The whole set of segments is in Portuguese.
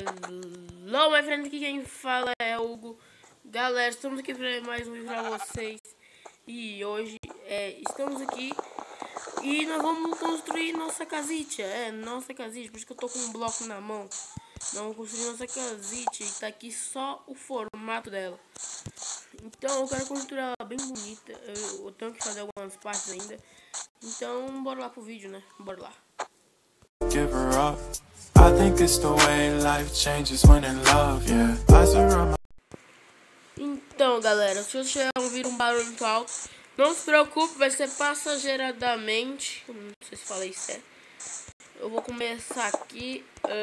Hello, my friend, aqui quem fala é o Hugo. Galera, estamos aqui para mais um vídeo para vocês. E hoje estamos aqui e nós vamos construir nossa casita. Nossa casita, por isso que eu tô com um bloco na mão. Nós vamos construir nossa casita e tá aqui só o formato dela. Então eu quero construir ela bem bonita. Eu tenho que fazer algumas partes ainda. Então bora lá pro vídeo, né? Bora lá. Give her up. I think it's the way life changes when in love, yeah. I surround my... Então, galera, se você ouvir um barulho muito alto, não se preocupe, vai ser passageiradamente. Não sei se falei certo. Eu vou começar aqui.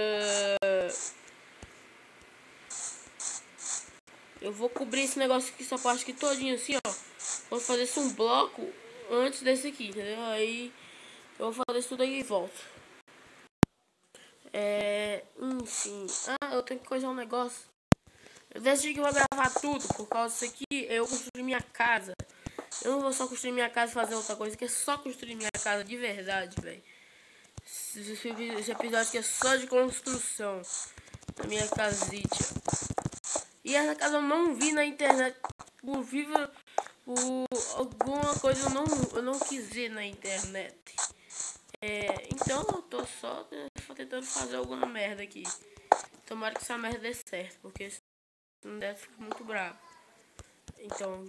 Eu vou cobrir esse negócio aqui, essa parte aqui todinha assim, ó. Vou fazer isso um bloco antes desse aqui, entendeu? Aí eu vou fazer isso tudo aí e volto. Enfim. Eu tenho que coisar um negócio. Eu decidi que eu vou gravar tudo por causa disso aqui. Eu construí minha casa. Eu não vou só construir minha casa e fazer outra coisa, que é só construir minha casa de verdade, velho. Esse episódio aqui é só de construção da minha casita. E essa casa eu não vi na internet. Por alguma coisa eu não quis ver na internet. Então eu tô só tentando fazer alguma merda aqui. Tomara que essa merda dê certo, porque se não der, fica muito bravo. Então,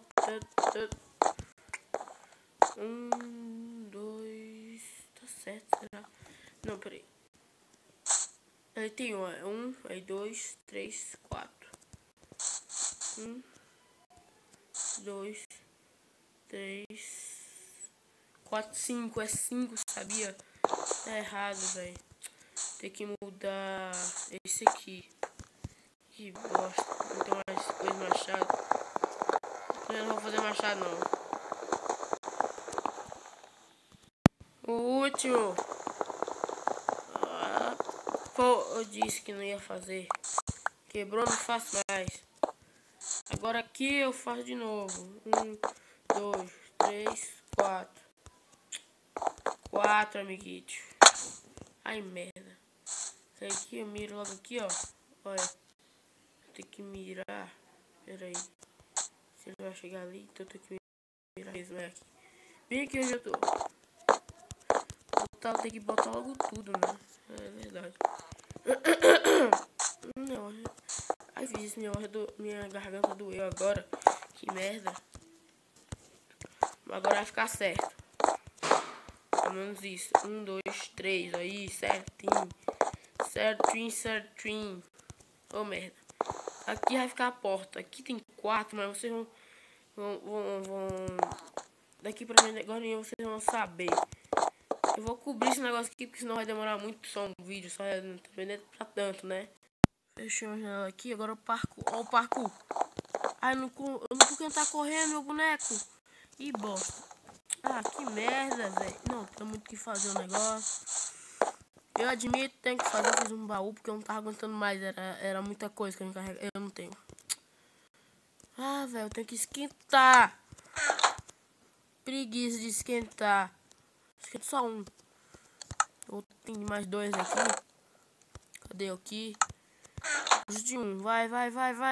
1, 2, tá certo, será? Não, peraí. Aí tem 1, aí 2, 3, 4. 1, 2, 3, 4, 5. É 5, sabia? Tá errado, velho. Tem que mudar esse aqui. Que bosta. Não tem mais coisa machado. Eu não vou fazer machado, não. O último. Eu disse que não ia fazer. Quebrou, não faço mais. Agora aqui eu faço de novo. 1, 2, 3, 4. 4, amiguinho. Ai, merda. Isso aqui eu miro logo aqui, ó. Olha. Tem que mirar. Pera aí. Se ele vai chegar ali, então eu tenho que mirar mesmo aqui. Bem aqui onde eu tô. Tem que botar logo tudo, né? É verdade. Não. Ai, fiz isso, minha garganta doeu agora. Que merda. Agora vai ficar certo. Pelo menos isso. 1, 2, 3. Aí, certinho. Certinho. Ô, merda. Aqui vai ficar a porta. Aqui tem 4, mas vocês vão daqui pra mim agora vocês vão saber. Eu vou cobrir esse negócio aqui, porque senão vai demorar muito só um vídeo. Só não tá vendendo pra tanto, né? Fechei a janela aqui, agora o parkour. Ó o parkour. Ai, eu não tô tentar correr, meu boneco. Ih, bosta. Que merda, velho. Não, tem muito o que fazer o negócio. Eu admito, tenho que fazer. Eu fiz um baú, porque eu não tava aguentando mais. Era muita coisa que eu não tenho. Velho, eu tenho que esquentar. Preguiça de esquentar. Esquenta só um. Tem mais 2 aqui. Cadê aqui? Preciso de um. Vai. Lá.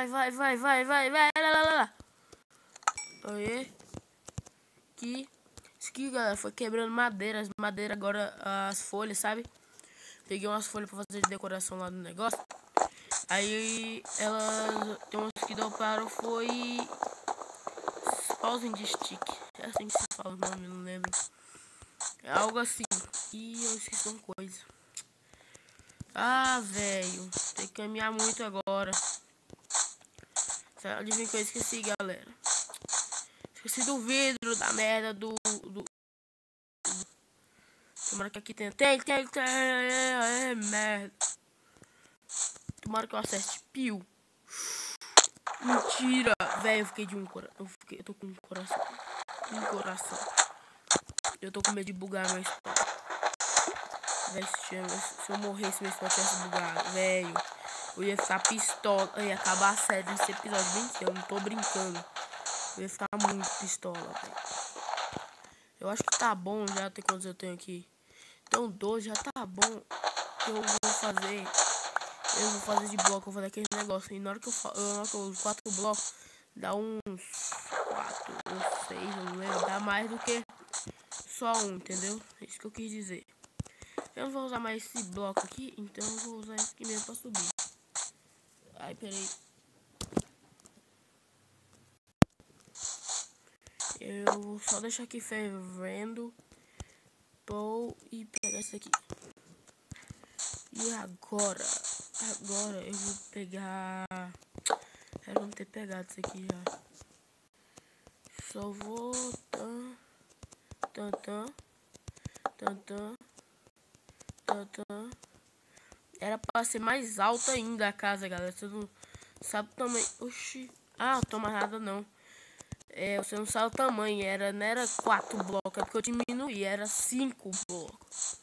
Aí. Aqui. Isso aqui, galera, foi quebrando madeira. Madeira agora, as folhas, sabe? Peguei umas folhas pra fazer de decoração lá no negócio. Aí, ela tem umas que doparam, foi pauzinho de stick. É assim que se fala o nome, não lembro. É algo assim. E eu esqueci uma coisa. Velho. Tem que caminhar muito agora. Adivinha que eu esqueci, galera. Esqueci do vidro da merda do... Tomara que aqui tenha... Tem. Merda. Tomara que eu acerte. Pio. Mentira. Velho, eu fiquei de um coração. Eu tô com um coração. Eu tô com medo de bugar meu spawn. Véio, se eu morresse, meu spawn tivesse bugado. Velho, eu ia ficar pistola. Eu ia acabar sério nesse episódio bem sério. Eu não tô brincando. Eu ia ficar muito pistola, velho. Eu acho que tá bom já ter quantos eu tenho aqui. Então 12 já tá bom. Eu vou fazer Eu vou fazer de bloco, vou fazer aquele negócio. E na hora que eu uso 4 blocos, dá uns 4 ou 6, eu não lembro. Dá mais do que só um, entendeu? É isso que eu quis dizer. Eu não vou usar mais esse bloco aqui, então eu vou usar esse aqui mesmo pra subir. Ai, peraí. Eu vou só deixar aqui fervendo. E pegar esse aqui. E agora eu vou pegar... Eu não ter pegado isso aqui já. Só vou... Era pra ser mais alta ainda a casa, galera. Você não sabe o tamanho. Oxi. Ah, não toma nada não. Você não sabe o tamanho. Não era 4 blocos. É porque eu diminuí. Era 5 blocos.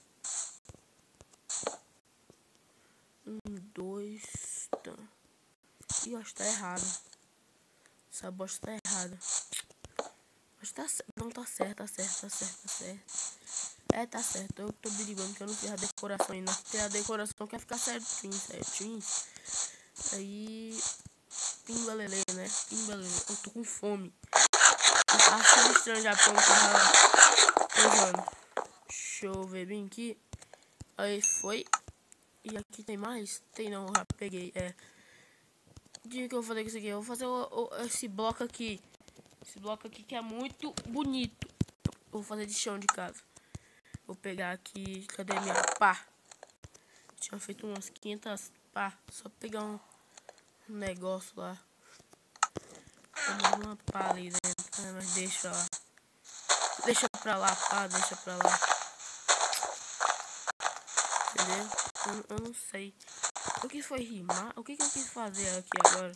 1, 2. Ih, acho que tá errado. Essa bosta tá errada. Mas tá certo. Não, tá certo. Tá certo. Tá certo. Eu tô brigando que eu não fiz a decoração ainda. Porque a decoração quer ficar certinho. Aí... Pimbalelê, né? Pimbalelê. Eu tô com fome. Acho estranho já porque eu não tava pegando. Deixa eu ver bem aqui. Aí foi. E aqui tem mais? Tem não, eu já peguei. O que eu vou fazer com isso aqui? Eu vou fazer esse bloco aqui. Esse bloco aqui que é muito bonito. Eu vou fazer de chão de casa. Vou pegar aqui. Cadê minha pá? Tinha feito umas 500 pá. Só pegar um negócio lá. Tem uma pá ali dentro. Mas deixa lá. Deixa pra lá, pá. Deixa pra lá. Entendeu? Eu não sei. O que foi rimar? O que eu quis fazer aqui agora?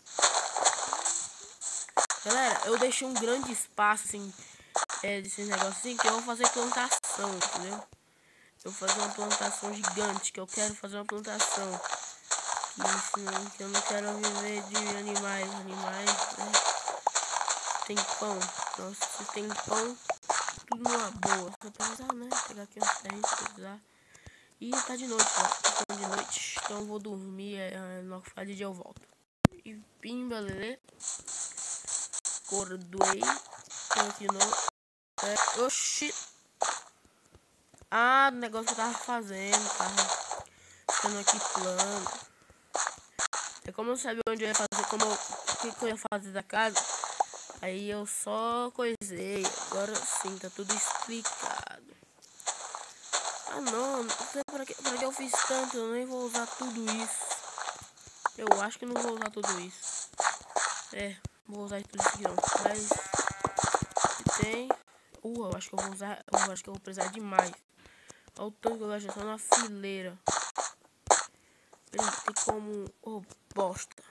Galera, eu deixei um grande espaço, assim, desses negócios assim, que eu vou fazer plantação, entendeu? Eu vou fazer uma plantação gigante, que eu quero fazer uma plantação. Que eu não quero viver de animais, né? Tem pão. Nossa, se tem pão, tudo numa boa. Só precisar, né? Pegar aqui uns trem, se precisar. E tá de noite, ó. Tá de noite, então eu vou dormir. No final de dia eu volto. E pimba, lelê. Cordoei. Aqui no... Oxi. O negócio que eu tava fazendo. Tava ficando aqui plano. Como eu sabia onde eu ia fazer, o que eu ia fazer da casa. Aí eu só coisei. Agora sim, tá tudo explicado. Ah não, pra que eu fiz tanto? Eu nem vou usar tudo isso. Eu acho que não vou usar tudo isso. Vou usar tudo isso aqui não. Mas tem. Eu acho que eu vou usar. Eu acho que eu vou precisar demais. Olha o tanto que eu gastei só na fileira. Tem como. Bosta.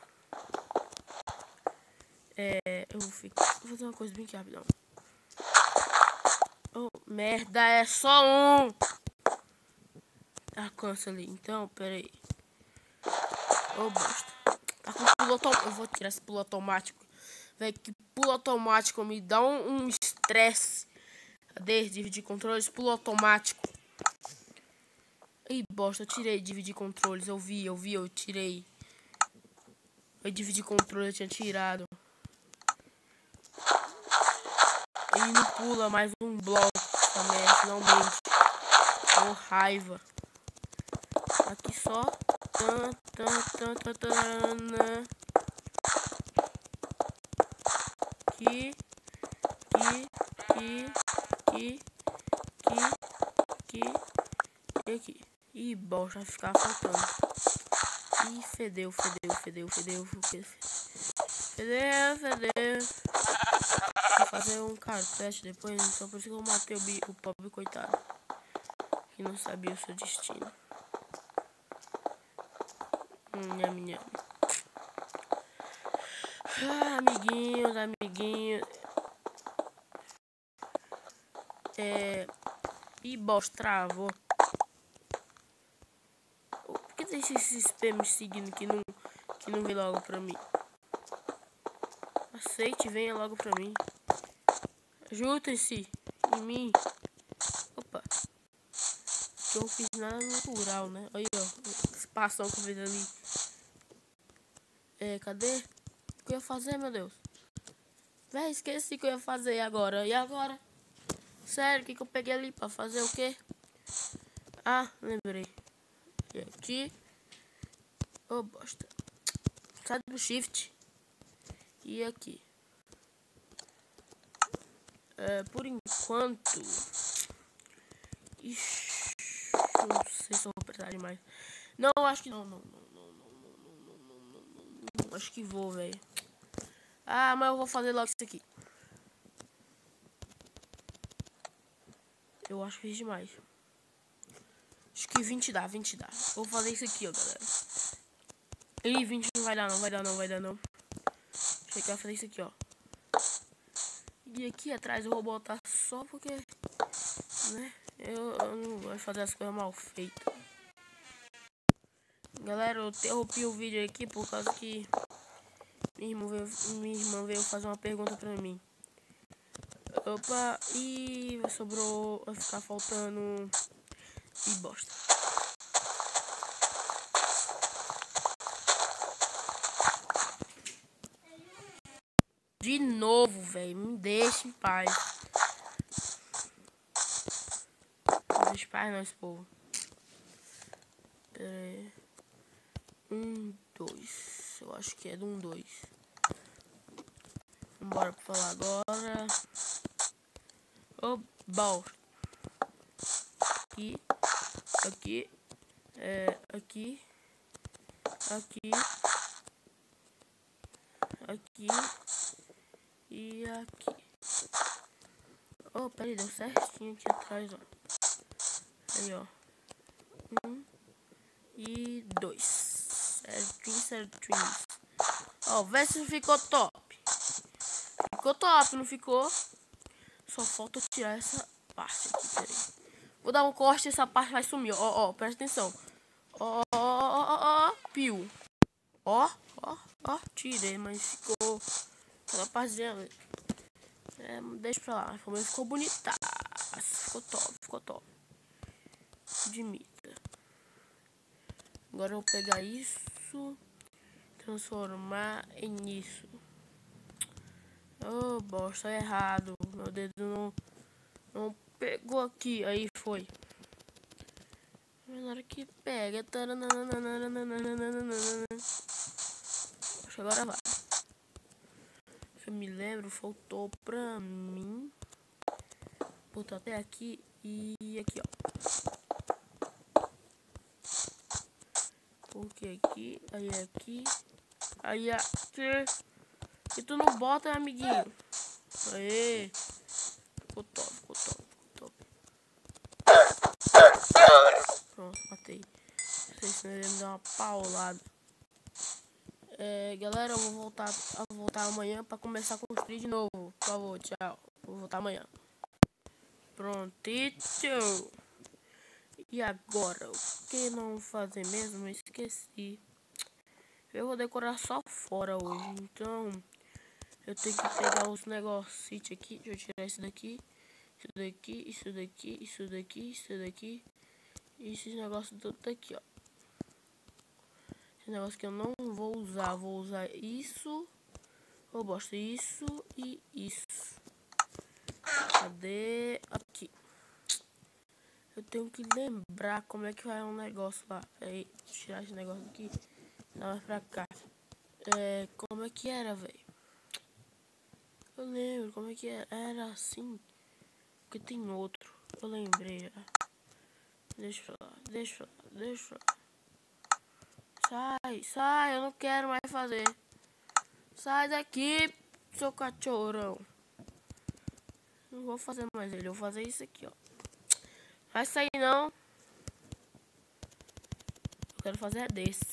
Eu vou fazer uma coisa bem rapidão. Merda, é só um. Alcança ali. Então, pera aí. Bosta. Tá com pulo automático. Eu vou tirar esse pulo automático. Véi, que pulo automático me dá um estresse. Cadê? Dividir controles, pulo automático. Ih, bosta, eu tirei dividir controles. Eu tirei. Eu dividir controle, eu tinha tirado. E não pula mais um bloco também, finalmente. Com raiva. Aqui só. Aqui. Ih, bosta, vai ficar faltando. Ih, fedeu. Vou fazer um carpete depois, então por isso que eu matei o pobre coitado. Que não sabia o seu destino. Nham. Amiguinhos. Ih, bosta, travou. Por que tem esses spam me seguindo que não vem logo pra mim? Aceite, venha logo pra mim. Juntem-se em mim. Opa. Eu não fiz nada natural, né? Olha, ó. Esse passão que eu fiz ali. Cadê? O que eu ia fazer, meu Deus? Véi, esqueci o que eu ia fazer agora. E agora? Sério, o que eu peguei ali pra fazer o quê? Ah, lembrei. E aqui. Ô, bosta. Sai do shift. E aqui. Por enquanto. Ixi, não sei se eu vou precisar de mais. Não, acho que não. Acho que vou, velho. Ah, mas eu vou fazer logo isso aqui. Eu acho que fiz demais. Acho que 20 dá. Vou fazer isso aqui, ó, galera. Ih, 20 não vai dar não. Achei que eu ia fazer isso aqui, ó. E aqui atrás eu vou botar só porque, né? Eu não gosto de fazer as coisas mal feitas. Galera, eu interrompi o vídeo aqui por causa que minha irmã veio fazer uma pergunta pra mim. Opa, e sobrou, vai ficar faltando. E bosta. De novo, velho, me deixa em paz. Me deixa em paz, não, esse povo. Pera aí. 1, 2. Eu acho que é do 1, 2. Bora pra falar agora. Ô, bom. Aqui. Aqui. Aqui. E aqui. Oh, peraí, deu certinho aqui atrás, ó. Aí, ó. 1 e 2. Certinho. Ó, vê se ficou top. Ficou top, não ficou? Só falta tirar essa parte aqui, peraí. Vou dar um corte e essa parte vai sumir. Ó, presta atenção. Ó, pio. Ó, tirei, mas ficou aquela partezinha. Deixa pra lá, mas ficou bonita. Ficou top. Admita. Agora eu vou pegar isso, transformar em isso. Oh, bosta, errado. Meu dedo não pegou aqui. Aí foi. Na hora que pega. Agora vai. Se eu me lembro, faltou pra mim botar até aqui e aqui, ó. Porque aqui, aí aqui, aí aqui. E tu não bota, amiguinho. Aê. Ficou top. Pronto, matei. Não sei se ele me dá uma paulada. Galera, eu vou voltar amanhã pra começar a construir de novo. Por favor, tchau. Vou voltar amanhã. Prontinho. E agora, o que não fazer mesmo? Eu esqueci. Eu vou decorar só fora hoje. Então, eu tenho que pegar os negócios aqui. Deixa eu tirar isso daqui. Isso daqui. E esses negócios tudo daqui, ó. Esse negócio que eu não vou usar. Vou usar isso. Eu gosto isso e isso. Cadê? Aqui. Eu tenho que lembrar como é que vai um negócio lá. Aí, tirar esse negócio aqui. Dá mais pra cá. Como é que era, velho? Eu lembro como é que era. Era assim. Porque tem outro. Eu lembrei. Deixa pra lá. Sai, eu não quero mais fazer. Sai daqui, seu cachorrão. Não vou fazer mais ele, eu vou fazer isso aqui, ó. Vai sair não. Eu quero fazer desse.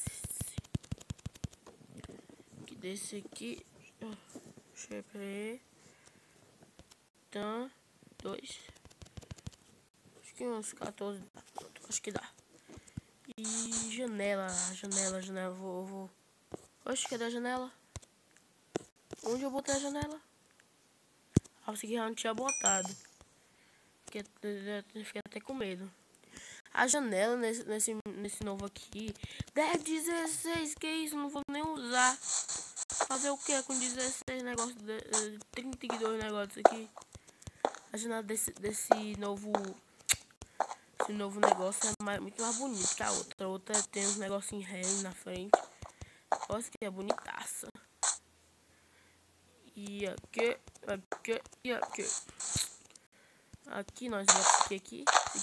Desse aqui. Deixa eu ver. Então, 2. Acho que uns 14. Acho que dá. E janela. Vou. Oxe, cadê a janela? Onde eu botei a janela? Ah, você que já não tinha botado. Porque eu fiquei até com medo. A janela nesse novo aqui. 10, 16, que isso? Não não vou nem usar. Fazer o que com 16 negócios, 32 negócios aqui? A janela desse novo negócio é muito mais bonito que a outra. A outra tem uns negocinhos reais na frente. Olha que é bonitaça. E aqui. Aqui nós vamos aqui.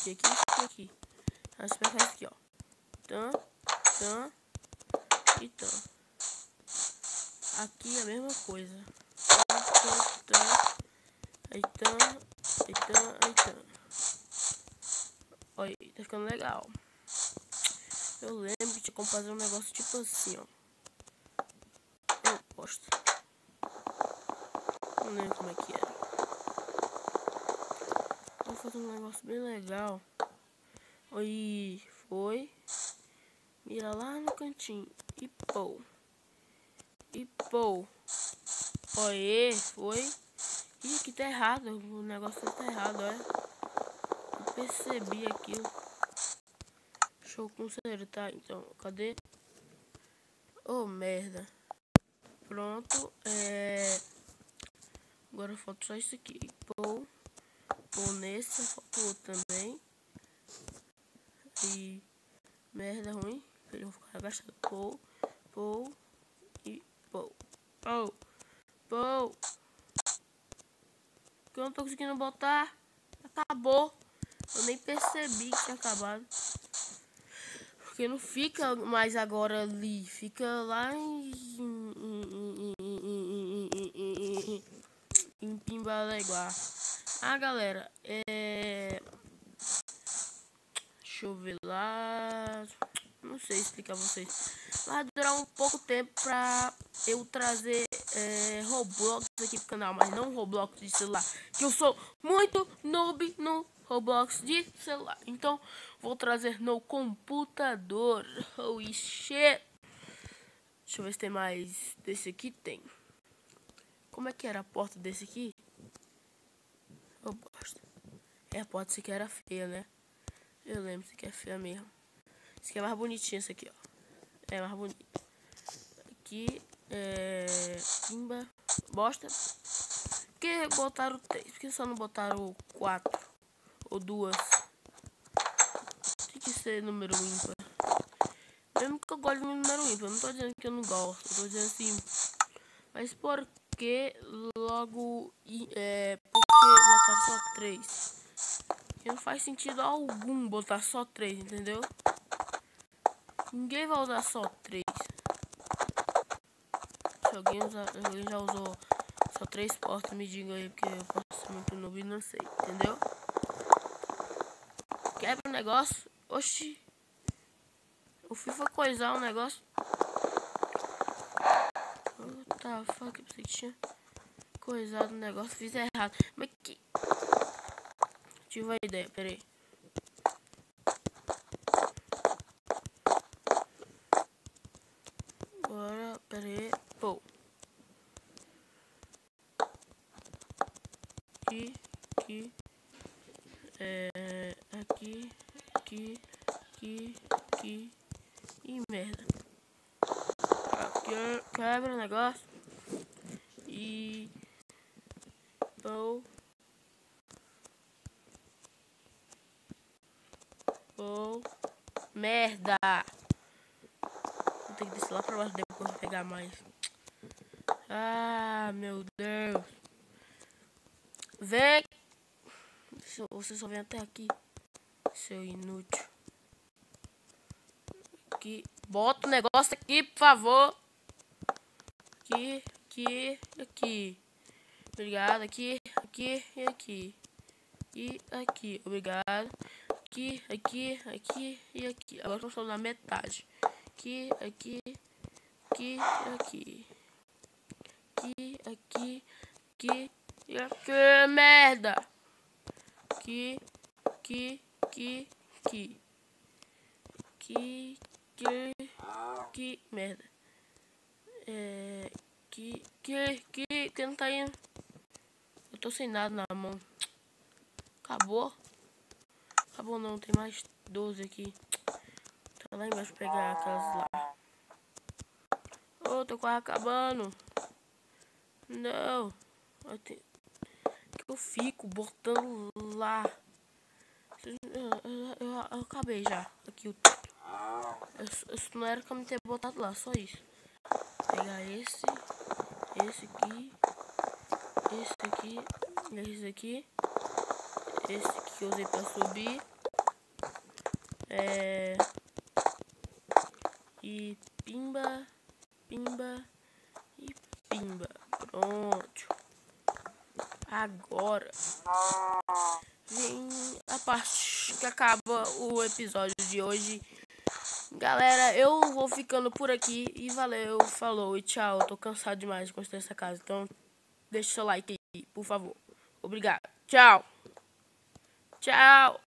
Nós vamos pegar aqui, ó. Tan. E tan. Aqui é a mesma coisa. Aí tan. Olha, tá ficando legal. Eu lembro que tinha como fazer um negócio tipo assim, ó. Eu gosto. Não lembro como é que era. Vou fazer um negócio bem legal. Aí, foi. Mira lá no cantinho. E pô. Oê, foi. Ih, aqui tá errado. O negócio tá errado, olha. Eu percebi aquilo. Deixa eu consertar, então. Cadê? Oh, merda. Pronto. Agora falta só isso aqui. Pô nesse. Falta o outro também. E merda ruim. Eu vou ficar agachado. Pô. E pô. Que eu não tô conseguindo botar. Acabou. Eu nem percebi que tinha acabado. Porque não fica mais agora ali. Fica lá em Pimbaleguá. Ah, galera. Deixa eu ver lá. Não sei explicar pra vocês. Vai durar um pouco tempo pra eu trazer Roblox aqui pro canal. Mas não Roblox de celular. Que eu sou muito noob no Roblox de celular. Então vou trazer no computador. Oh shit. Deixa eu ver se tem mais desse aqui. Tem. Como é que era a porta desse aqui? Eu gosto. A porta desse aqui era feia, né? Eu lembro, isso aqui é feia mesmo. Esse aqui é mais bonitinho, esse aqui, ó. É mais bonito. Aqui Pimba. Bosta. Por que botaram 3? Por que só não botaram 4? Ou 2? Tem que ser número ímpar. Mesmo que eu gosto de número ímpar. Eu não tô dizendo que eu não gosto. Eu tô dizendo assim. Mas por que logo. Por que botar só 3? Porque não faz sentido algum botar só 3, entendeu? Ninguém vai usar só 3. Se alguém já usou só 3 portas, me diga aí, porque eu posso ser muito noob e não sei, entendeu? Quebra o negócio. Oxi. Eu fui coisar o negócio. Tá, fuck, eu pensei que tinha coisado o negócio, fiz errado. Mas que... Tive uma ideia, peraí. Agora, peraí. Pô. Aqui. Aqui. E merda. Aqui, quebra o negócio. E... Pô. Merda. Vou ter que descer lá pra baixo depois pra pegar mais. Ah, meu Deus. Vem. Você só vem até aqui. Seu inútil. Aqui. Bota o negócio aqui, por favor. Aqui. Obrigado. Aqui e aqui. E aqui. Obrigado. Aqui e aqui. Agora eu estou na metade. Aqui. E aqui, merda. Aqui, merda. Que não tá indo. Eu tô sem nada na mão. Acabou não, tem mais 12 aqui. Tá lá embaixo pegar aquelas lá. Ô, tô quase acabando. Não. Que eu fico botando lá. Eu acabei já. Aqui o teto. Isso não era pra me ter botado lá, só isso. Pegar esse aqui, esse aqui, esse aqui que eu usei pra subir. E pimba, pimba e pimba. Pronto. Agora vem a parte que acaba o episódio de hoje. Galera, eu vou ficando por aqui. E valeu, falou e tchau. Eu tô cansado demais de construir essa casa. Então deixa o seu like aí, por favor. Obrigado. Tchau. Tchau.